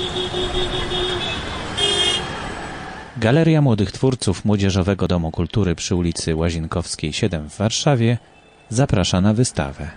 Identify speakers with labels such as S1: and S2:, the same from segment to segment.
S1: Galeria Młodych Twórców Młodzieżowego Domu Kultury przy ulicy Łazienkowskiej 7 w Warszawie zaprasza na wystawę.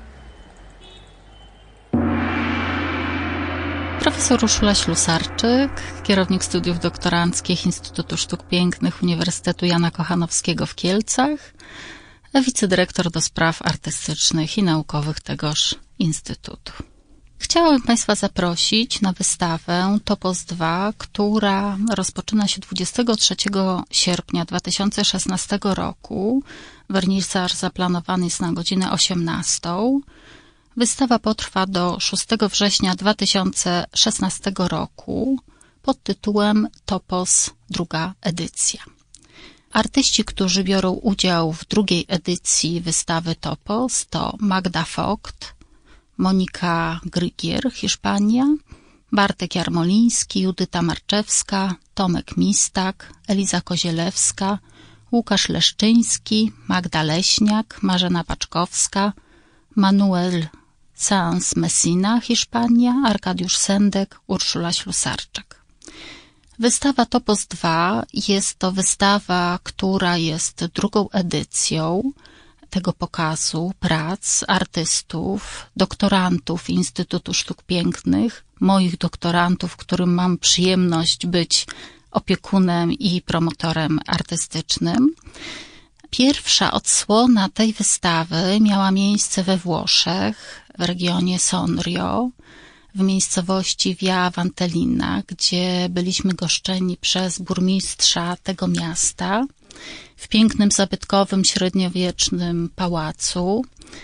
S2: Profesor Urszula Ślusarczyk, kierownik studiów doktoranckich Instytutu Sztuk Pięknych Uniwersytetu Jana Kochanowskiego w Kielcach, wicedyrektor do spraw artystycznych i naukowych tegoż instytutu. Chciałabym Państwa zaprosić na wystawę Topos 2, która rozpoczyna się 23 sierpnia 2016 roku. Wernisaż zaplanowany jest na godzinę 18. Wystawa potrwa do 6 września 2016 roku pod tytułem Topos druga edycja. Artyści, którzy biorą udział w drugiej edycji wystawy Topos to Magda Vogt, Monika Grygier, Hiszpania, Bartek Jarmoliński, Judyta Marczewska, Tomek Mistak, Eliza Kozielewska, Łukasz Leszczyński, Magda Leśniak, Marzena Paczkowska, Manuel Sanz Messina, Hiszpania, Arkadiusz Sendek, Urszula Ślusarczyk. Wystawa Topos 2 jest to wystawa, która jest drugą edycją tego pokazu prac artystów, doktorantów Instytutu Sztuk Pięknych, moich doktorantów, którym mam przyjemność być opiekunem i promotorem artystycznym. Pierwsza odsłona tej wystawy miała miejsce we Włoszech, w regionie Sondrio, w miejscowości Via Vantellina, gdzie byliśmy goszczeni przez burmistrza tego miasta, w pięknym, zabytkowym, średniowiecznym pałacu.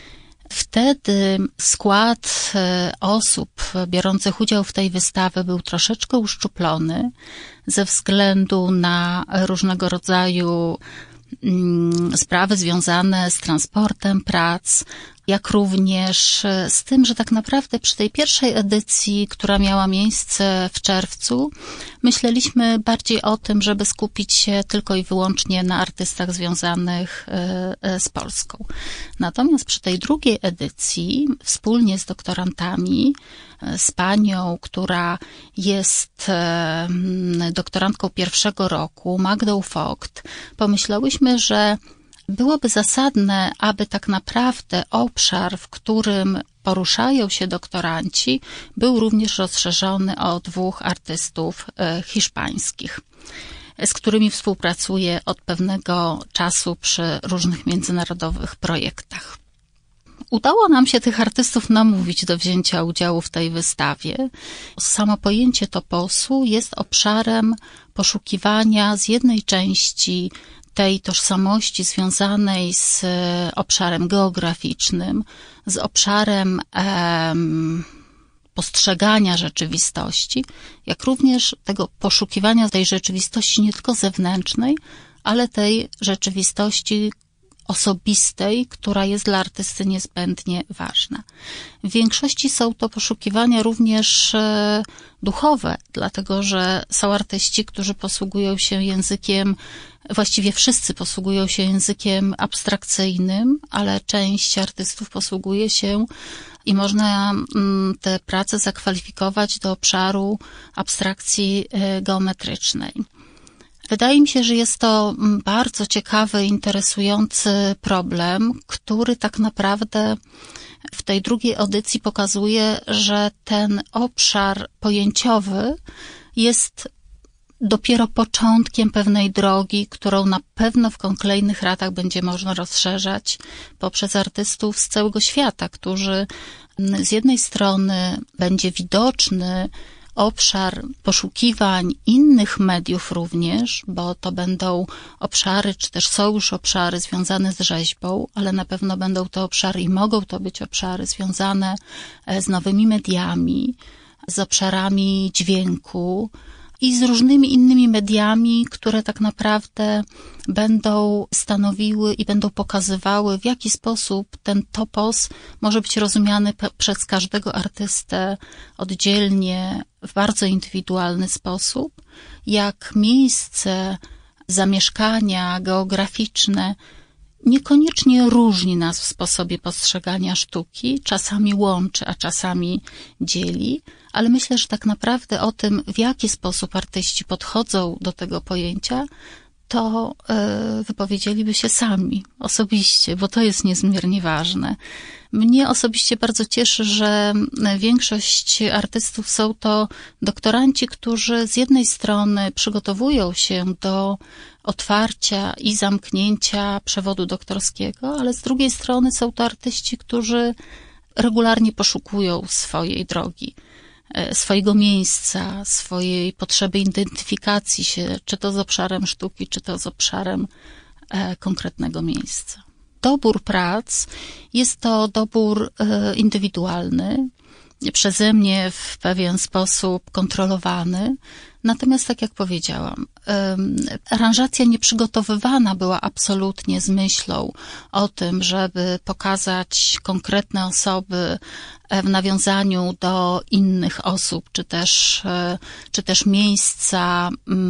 S2: Wtedy skład osób biorących udział w tej wystawie był troszeczkę uszczuplony ze względu na różnego rodzaju sprawy związane z transportem prac, jak również z tym, że tak naprawdę przy tej pierwszej edycji, która miała miejsce w czerwcu, myśleliśmy bardziej o tym, żeby skupić się tylko i wyłącznie na artystach związanych z Polską. Natomiast przy tej drugiej edycji, wspólnie z doktorantami, z panią, która jest doktorantką pierwszego roku, Magdą Vogt, pomyślałyśmy, że byłoby zasadne, aby tak naprawdę obszar, w którym poruszają się doktoranci, był również rozszerzony o 2 artystów hiszpańskich, z którymi współpracuję od pewnego czasu przy różnych międzynarodowych projektach. Udało nam się tych artystów namówić do wzięcia udziału w tej wystawie. Samo pojęcie toposu jest obszarem poszukiwania z jednej części tej tożsamości związanej z obszarem geograficznym, z obszarem postrzegania rzeczywistości, jak również tego poszukiwania tej rzeczywistości nie tylko zewnętrznej, ale tej rzeczywistości osobistej, która jest dla artysty niezbędnie ważna. W większości są to poszukiwania również duchowe, dlatego że są artyści, którzy posługują się językiem, właściwie wszyscy posługują się językiem abstrakcyjnym, ale część artystów posługuje się i można te prace zakwalifikować do obszaru abstrakcji geometrycznej. Wydaje mi się, że jest to bardzo ciekawy, interesujący problem, który tak naprawdę w tej drugiej edycji pokazuje, że ten obszar pojęciowy jest dopiero początkiem pewnej drogi, którą na pewno w kolejnych latach będzie można rozszerzać poprzez artystów z całego świata, którzy z jednej strony będzie widoczny obszar poszukiwań innych mediów również, bo to będą obszary, czy też są już obszary związane z rzeźbą, ale na pewno będą to obszary i mogą to być obszary związane z nowymi mediami, z obszarami dźwięku i z różnymi innymi mediami, które tak naprawdę będą stanowiły i będą pokazywały, w jaki sposób ten topos może być rozumiany przez każdego artystę oddzielnie, w bardzo indywidualny sposób, jak miejsce zamieszkania geograficzne niekoniecznie różni nas w sposobie postrzegania sztuki, czasami łączy, a czasami dzieli, ale myślę, że tak naprawdę o tym, w jaki sposób artyści podchodzą do tego pojęcia, to wypowiedzieliby się sami, osobiście, bo to jest niezmiernie ważne. Mnie osobiście bardzo cieszy, że większość artystów są to doktoranci, którzy z jednej strony przygotowują się do otwarcia i zamknięcia przewodu doktorskiego, ale z drugiej strony są to artyści, którzy regularnie poszukują swojej drogi, swojego miejsca, swojej potrzeby identyfikacji się, czy to z obszarem sztuki, czy to z obszarem konkretnego miejsca. Dobór prac jest to dobór indywidualny, przeze mnie w pewien sposób kontrolowany. Natomiast, tak jak powiedziałam, aranżacja nieprzygotowywana była absolutnie z myślą o tym, żeby pokazać konkretne osoby w nawiązaniu do innych osób, czy też miejsca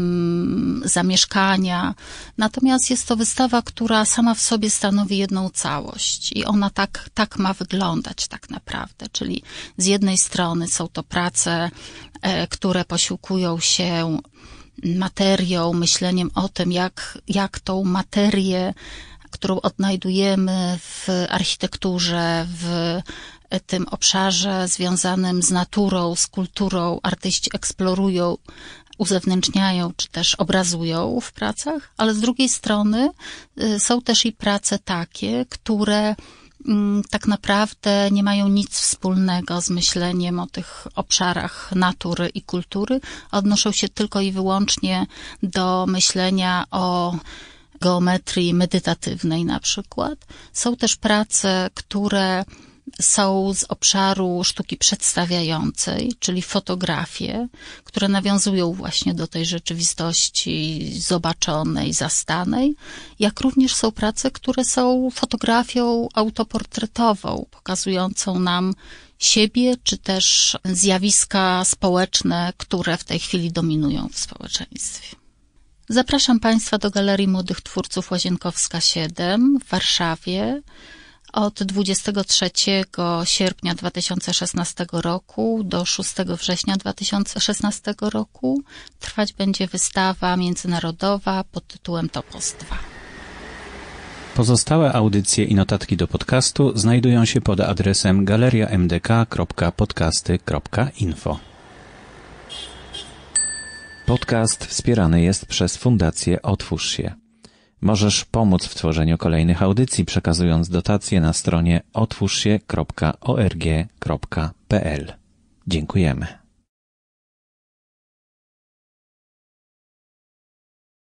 S2: zamieszkania. Natomiast jest to wystawa, która sama w sobie stanowi jedną całość i ona tak ma wyglądać tak naprawdę. Czyli z jednej strony są to prace, które posiłkują się materią, myśleniem o tym, jak tą materię, którą odnajdujemy w architekturze, w tym obszarze związanym z naturą, z kulturą, artyści eksplorują, uzewnętrzniają, czy też obrazują w pracach, ale z drugiej strony są też i prace takie, które tak naprawdę nie mają nic wspólnego z myśleniem o tych obszarach natury i kultury, odnoszą się tylko i wyłącznie do myślenia o geometrii medytatywnej na przykład. Są też prace, które są z obszaru sztuki przedstawiającej, czyli fotografie, które nawiązują właśnie do tej rzeczywistości zobaczonej, zastanej, jak również są prace, które są fotografią autoportretową, pokazującą nam siebie, czy też zjawiska społeczne, które w tej chwili dominują w społeczeństwie. Zapraszam Państwa do Galerii Młodych Twórców Łazienkowska 7 w Warszawie. Od 23 sierpnia 2016 roku do 6 września 2016 roku trwać będzie wystawa międzynarodowa pod tytułem Topos 2.
S1: Pozostałe audycje i notatki do podcastu znajdują się pod adresem galeriamdk.podcasty.info. Podcast wspierany jest przez Fundację Otwórz się. Możesz pomóc w tworzeniu kolejnych audycji, przekazując dotacje na stronie otwórzsie.org.pl. Dziękujemy.